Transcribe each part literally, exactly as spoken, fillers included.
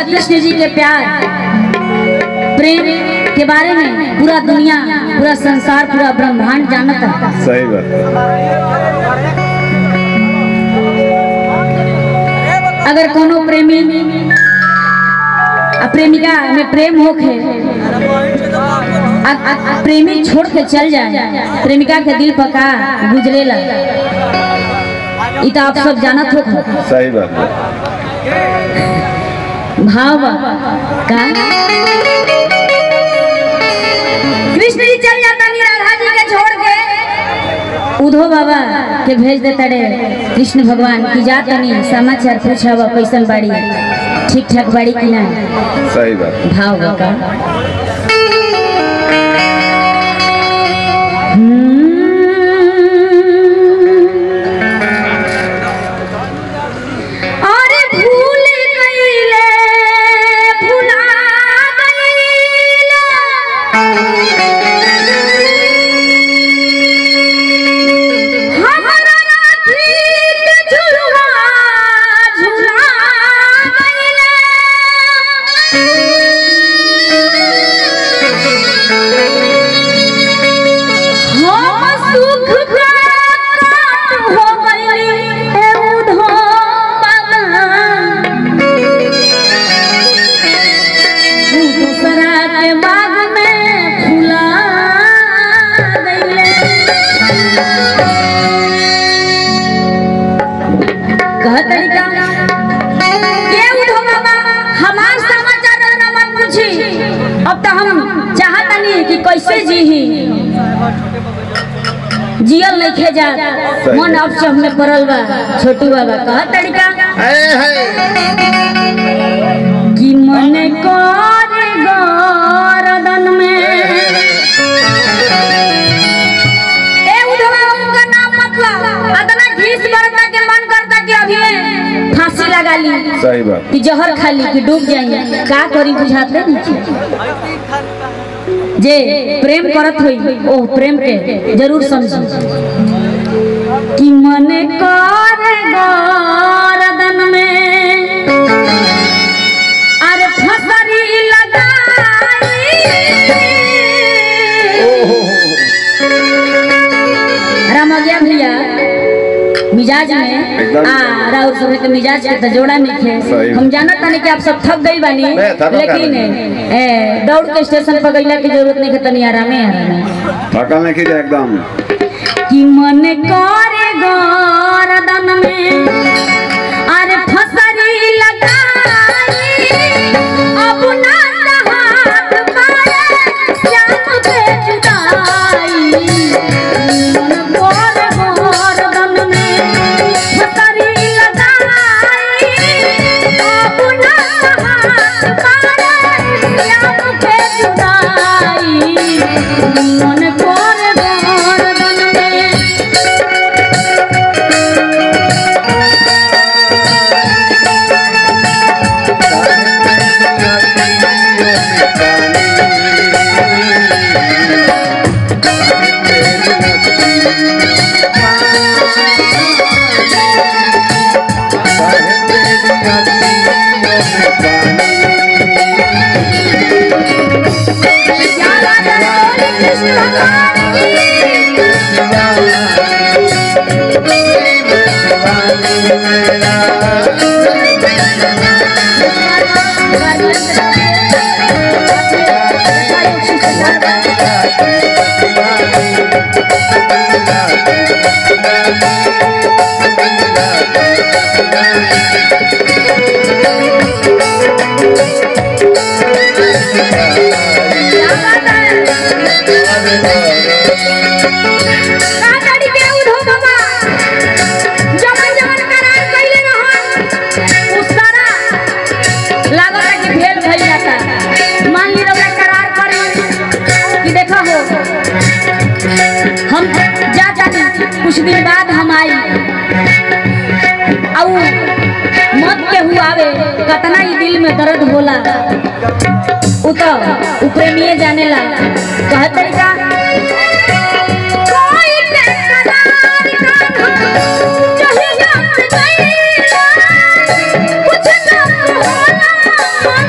कृष्ण जी के प्यार प्रेम के बारे में पूरा दुनिया, पूरा संसार, पूरा ब्रह्मांड जानता है। सही बात। अगर कोनो प्रेमी प्रेमिका में प्रेम होके प्रेमी छोड़ के चल जाए, प्रेमिका के दिल पका गुजरेला, इतना आप सब जानत हो। सही बात है। भाव का कृष्ण जी चल जाता नहीं राधा जी के छोड़ के, उद्धव बाबा के भेज देता रे कृष्ण भगवान की जात नहीं समाचार पूछा कैसन बाड़ी, ठीक ठाक बाड़ी की ना। सही बात। भाव का कैसे जी ही जियल नहीं खे जा मन अब सब में पड़ल बा। छोटू बाबा कहा तरीका कि मन कर गरदन में ए उधवा उनका नाम मतलब अदना घीस करता के मन करता कि अभी फांसी लगा ली। सही बात। कि जहर खा ली कि डूब जाएंगे, का करी बुझाते नहीं। जे प्रेम करत हुई ओ प्रेम के जरूर समझी कि मन कर गरदन में अरे फसरी लगाई। राम आ गया भैया मिजाज में आ राउर सब के मिजाज के तो जोड़ा नहीं थे। हम जानत नहीं कि आप सब थक गई बानी, लेकिन ए दौड़ के स्टेशन पर गईला की जरूरत नहीं है, तनी आरामे आरामे थकल नहीं की एकदम। कि मन करे गरदन में अरे फसरी लगाई, अब ना हाथ पाए श्याम पे जुदाई। मन करे गरदन में फसरी लगाई, अब ना हाथ पाए श्याम पे जुदाई। मन करे गरदन में कुछ दिन बाद हम आई और मत के हुआ आवे कतना ही दिल में दर्द होला उ तो प्रेमिये जाने ला। कह तरीका कुछ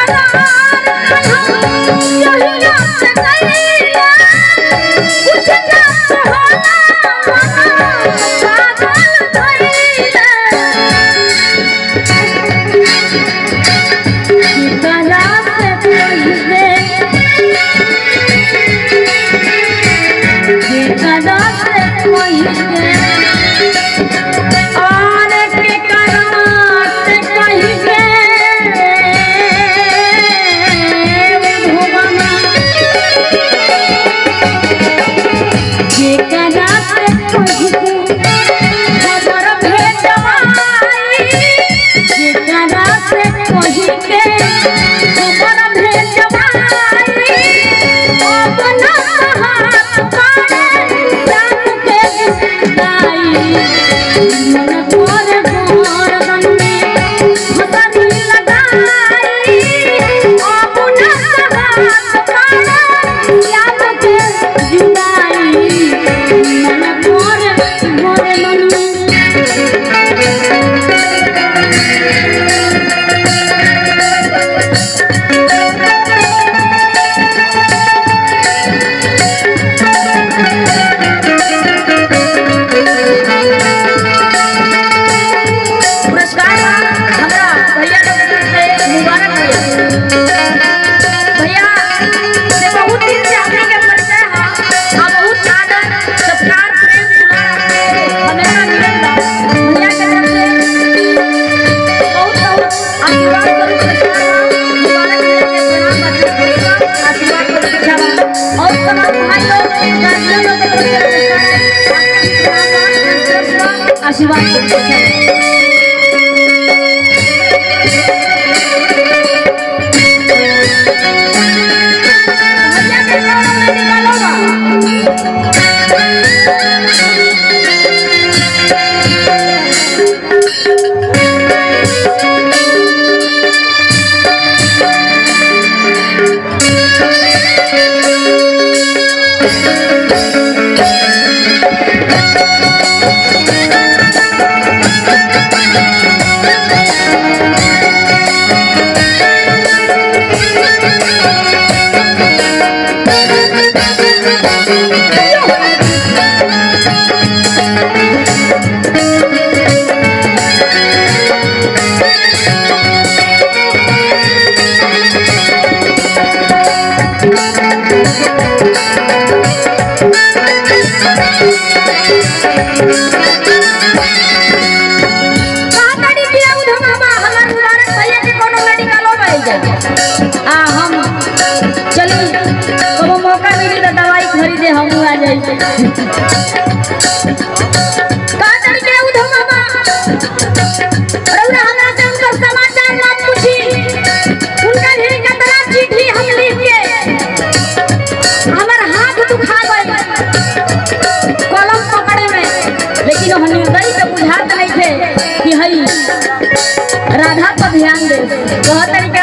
राधा पर ध्यान दे बहुत तरीका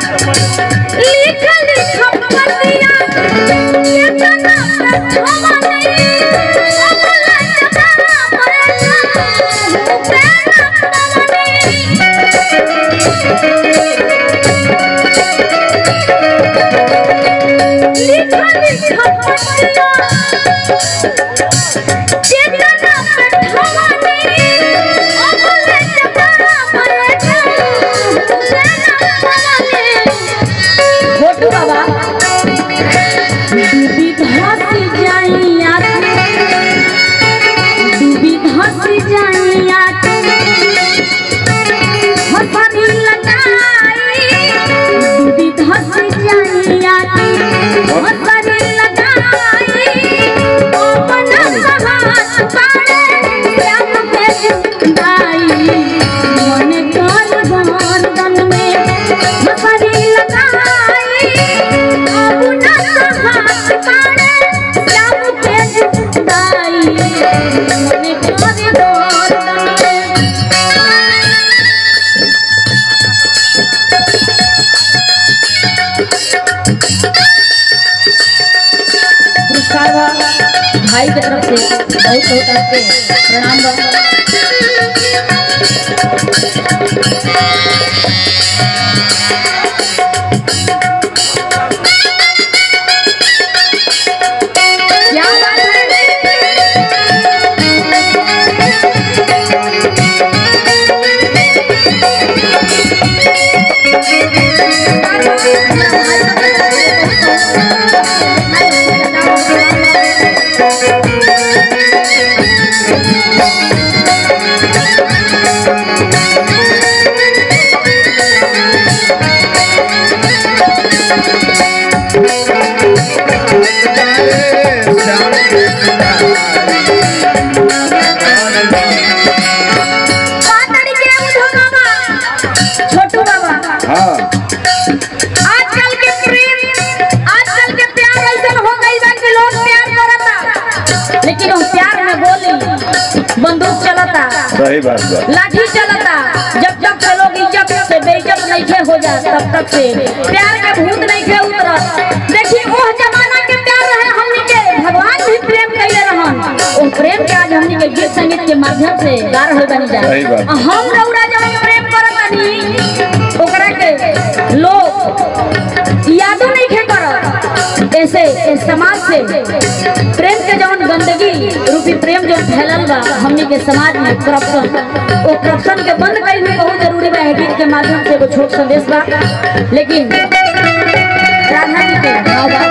लिख लिख पतिया ये जना प्रथमा नहीं अमला जमा मरना प्रेरणा पवनी लिख लिख पतिया ये जना प्रथमा नहीं अमला जमा छोटू बाबा डूबी धसी जाइया डूबी धसी जाइया हथनी लगाई डूबी धसी जाइया हथनी लगाई अपना हाथ पाड़े प्यार पे दाई मन कर गन गन में हथनी लगाई अपना हाथ पाड़े प्यार पे दाई मन कर गन गन में पुरस्कार भाई की तरफ से बहुत बहुत आपके प्रणाम बा। सही बात बा। लाठी चलता जब जब से लोग इज्जत से बेइज्जत नहीं खे हो जा तब तक से प्यार के भूत नहीं खे उतरत। देखिए वो जमाना के प्यार रहे हमनी के भगवान भी प्रेम कइले रहन। ओ प्रेम के आज हमनी के गीत संगीत के माध्यम से गार हो बनी जा। हम रउरा जब प्रेम करतानी ओकरा के लोग यादो नहीं खे करत। ऐसे इस समाज से प्रेम के जवन गंदगी रूपी प्रेम जो फैलल बा हमनी के समाज में करप्शन वो करप्शन के बंद कईल भी बहुत जरूरी बा। गीत के माध्यम से एगो छोट संदेश बा लेकिन राधा जी के भाव बा।